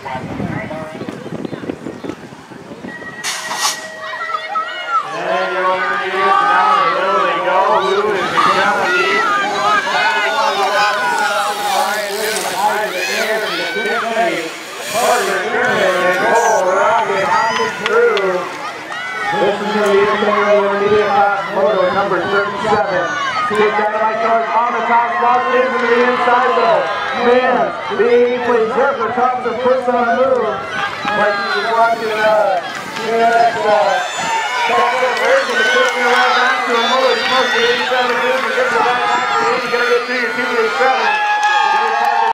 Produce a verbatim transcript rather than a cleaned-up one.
And you're underneath, down the middle they go. Who is the Kennedy? Parker Sherman and Cole Rocket hopping through. This is going to be the intermediate class moto number thirty-seven. Big Dynamite Charge on the top, lost into the inside though. Man, being plays Jerker Thompson puts on a move. Like he was watching, uh, you know, that, uh, that version of pushing around back to a motor. He's supposed to eighty-seven moves and gets it back back to eighty. You're going to get to your two eighty-seven.